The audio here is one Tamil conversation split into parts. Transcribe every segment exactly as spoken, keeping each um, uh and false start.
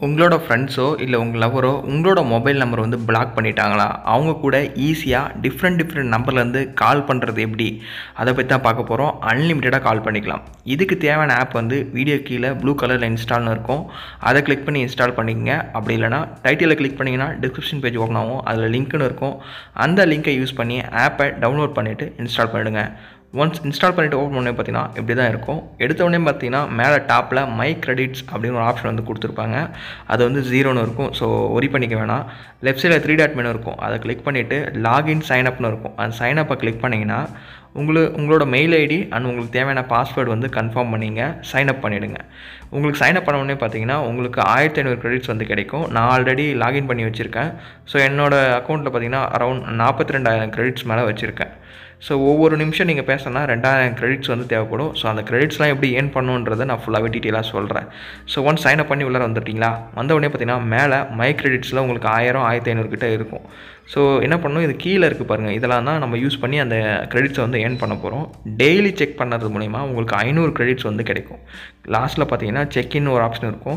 உங்களோட ஃப்ரெண்ட்ஸோ இல்லை உங்கள் லவரோ உங்களோட மொபைல் நம்பர் வந்து பிளாக் பண்ணிட்டாங்களா, அவங்க கூட ஈஸியாக டிஃப்ரெண்ட் டிஃப்ரெண்ட் நம்பர்லேருந்து கால் பண்ணுறது எப்படி, அதை பற்றி தான் பார்க்க போகிறோம். அன்லிமிட்டடாக கால் பண்ணிக்கலாம். இதுக்கு தேவையான ஆப் வந்து வீடியோ கீழே ப்ளூ கலரில் இன்ஸ்டால்னு இருக்கும். அதை கிளிக் பண்ணி இன்ஸ்டால் பண்ணிக்கங்க. அப்படி இல்லைனா டைட்டிலில் கிளிக் பண்ணிங்கன்னா டிஸ்கிரிப்ஷன் பேஜ் ஓப்பன் ஆகும். அதில் லிங்க்னு இருக்கும். அந்த லிங்க்கை யூஸ் பண்ணி ஆப்பை டவுன்லோட் பண்ணிவிட்டு இன்ஸ்டால் பண்ணிவிடுங்க. ஒன்ஸ் இன்ஸ்டால் பண்ணிவிட்டு ஓப்பன் பண்ணி பார்த்தீங்கன்னா இப்படி தான் இருக்கும். எடுத்தோடனே பார்த்தீங்கன்னா மேலே டாப்பில் மை கிரெடிட்ஸ் அப்படின்னு ஒரு ஆப்ஷன் வந்து கொடுத்துருப்பாங்க. அது வந்து ஜீரோன்னு இருக்கும். ஸோ ஒரி பண்ணிக்க வேணாம். லெஃப்ட் சைடில் த்ரீ டாட் மெனு இருக்கும். அதை கிளிக் பண்ணிவிட்டு லாகின் சைன்அப்னு இருக்கும். அந்த சைன்அப்பை கிளிக் பண்ணிங்கன்னா உங்களுக்கு உங்களோட மெயில் ஐடி அண்ட் உங்களுக்கு தேவையான பாஸ்வேர்டு வந்து கன்ஃபார்ம் பண்ணிங்க சைன்அப் பண்ணிவிடுங்க. உங்களுக்கு சைன்அப் பண்ண உடனே பார்த்தீங்கன்னா உங்களுக்கு ஆயிரத்தி ஐநூறு கிரெடிட்ஸ் வந்து கிடைக்கும். நான் ஆல்ரெடி லாகின் பண்ணி வச்சுருக்கேன். ஸோ என்னோடய அக்கௌண்ட்டில் பார்த்தீங்கன்னா அரௌண்ட் நாற்பத்தி ரெண்டாயிரம் கிரெடிட்ஸ் மேலே வச்சுருக்கேன். ஸோ ஒவ்வொரு நிமிஷம் நீங்கள் பேசினா ரெண்டாயிரம் கிரெடிட்ஸ் வந்து தேவைப்படும். ஸோ அந்த கிரெடிட்ஸ்லாம் எப்படி ஏர்ன் பண்ணுன்றதை நான் ஃபுல்லாகவே டீட்டெயிலாக சொல்கிறேன். ஸோ ஒன்ஸ் சைன்அப் பண்ணி உள்ளே வந்துட்டிங்களா, வந்த உடனே பார்த்தீங்கன்னா மேலே மை கிரெடிட்ஸில் உங்களுக்கு ஆயிரம் ஆயிரத்தி ஐநூறு கிட்ட இருக்கும். ஸோ என்ன பண்ணணும், இது கீழே இருக்குது பாருங்கள். இதெல்லாம் தான் நம்ம யூஸ் பண்ணி அந்த கிரெடிட்ஸை வந்து ஏர்ன் பண்ண போகிறோம். டெய்லி செக் பண்ணுறது மூலிமா உங்களுக்கு ஐநூறு கிரெடிட்ஸ் வந்து கிடைக்கும். லாஸ்ட்டில் பார்த்தீங்கன்னா செக்இன் ஒரு ஆப்ஷன் இருக்கும்.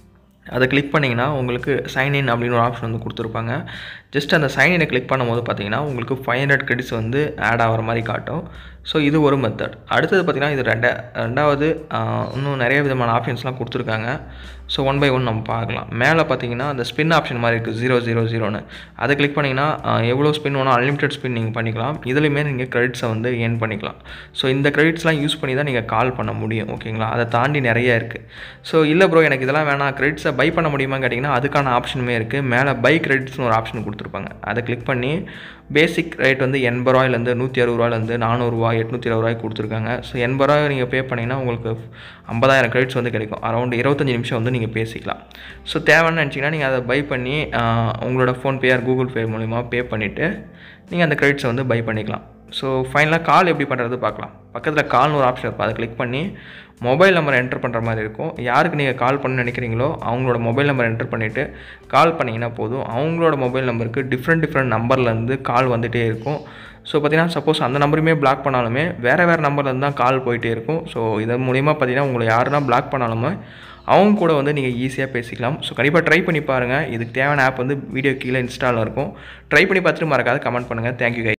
அதை கிளிக் பண்ணிங்கன்னா உங்களுக்கு சைன்இன் அப்படின்னு ஒரு ஆப்ஷன் வந்து கொடுத்துருப்பாங்க. ஜஸ்ட் அந்த சைன்இனை கிளிக் பண்ணும்போது பார்த்தீங்கன்னா உங்களுக்கு ஃபைவ் ஹண்ட்ரட் கிரெடிட்ஸ் வந்து ஆட் ஆகிற மாதிரி காட்டும். ஸோ இது ஒரு மெத்தட். அடுத்தது பார்த்திங்கன்னா இது ரெண்டா ரெண்டாவது இன்னும் நிறைய விதமான ஆப்ஷன்ஸ்லாம் கொடுத்துருக்காங்க. ஸோ ஒன் பை ஒன் நம்ம பார்க்கலாம். மேலே பார்த்தீங்கன்னா அந்த ஸ்பின் ஆப்ஷன் மாதிரி இருக்குது, ஜீரோ ஜீரோ ஜீரோன்னு. அதை கிளிக் பண்ணிங்கன்னா எவ்வளோ ஸ்பின் வேணும், அன்லிமிட்டட் ஸ்பின் நீங்கள் பண்ணிக்கலாம். இதுலேயுமே நீங்கள் கிரெடிட்ஸை வந்து ஏர்ன் பண்ணிக்கலாம். ஸோ இந்த கிரெடிட்ஸ்லாம் யூஸ் பண்ணி தான் நீங்கள் கால் பண்ண முடியும். ஓகேங்களா, அதை தாண்டி நிறைய இருக்குது. ஸோ இல்லை ப்ரோ எனக்கு இதெல்லாம் வேணாம், கிரெடிட்ஸை பை பண்ண முடியுமான்னு கேட்டிங்கன்னா அதுக்கான ஆப்ஷனுமே இருக்குது. மேலே பை கிரெடிட்ஸ்னு ஒரு ஆப்ஷன் கொடுத்துருப்பாங்க. அதை கிளிக் பண்ணி பேசிக் ரேட் வந்து எண்பது ரூபாயிலேருந்து நூற்றி அறுபது ரூபாயிலேருந்து நானூறுரூவா எட்நூற்றி இருபது ரூபாய்க்கு கொடுத்துருக்காங்க. ஸோ எண்பது ரூபாய் நீங்கள் பே பண்ணிங்கன்னா உங்களுக்கு ஐம்பதாயிரம் கிரெடிட்ஸ் வந்து கிடைக்கும். அரௌண்ட் இருபத்தஞ்சி நிமிஷம் வந்து நீங்கள் பேசிக்கலாம். ஸோ தேவைன்னு நினச்சிங்கன்னா நீங்கள் அதை பை பண்ணி உங்களோட ஃபோன்பே ஆர் கூகுள் பே மூலிமா பே பண்ணிவிட்டு நீங்கள் அந்த கிரெடிட்ஸை வந்து பை பண்ணிக்கலாம். ஸோ ஃபைனலாக கால் எப்படி பண்ணுறது பார்க்கலாம். பக்கத்தில் கால்னு ஒரு ஆப்ஷன் இருக்கும். அதை கிளிக் பண்ணி மொபைல் நம்பர் என்டர் பண்ணுற மாதிரி இருக்கும். யாருக்கு நீங்கள் கால் பண்ண நினைக்கிறீங்களோ அவங்களோட மொபைல் நம்பர் என்டர் பண்ணிவிட்டு கால் பண்ணிங்கன்னா போதும். அவங்களோட மொபைல் நம்பருக்கு டிஃப்ரெண்ட் டிஃப்ரெண்ட் நம்பர்லேருந்து கால் வந்துகிட்டே இருக்கும். ஸோ பார்த்தீங்கன்னா சப்போஸ் அந்த நம்பருமே பிளாக் பண்ணாலுமே வேறு வேறு நம்பர்லேருந்து தான் கால் போயிட்டே இருக்கும். ஸோ இதன் மூலிமா பார்த்தீங்கன்னா உங்களை யாருன்னா பிளாக் பண்ணாலுமே அவங்க கூட வந்து நீங்கள் ஈஸியாக பேசிக்கலாம். ஸோ கண்டிப்பாக ட்ரை பண்ணி பாருங்கள். இதுக்கு தேவையான ஆப் வந்து வீடியோ கீழே இன்ஸ்டாலில் இருக்கும். ட்ரை பண்ணி பார்த்துட்டு மறக்காத கமெண்ட் பண்ணுங்கள். தேங்க்யூ கை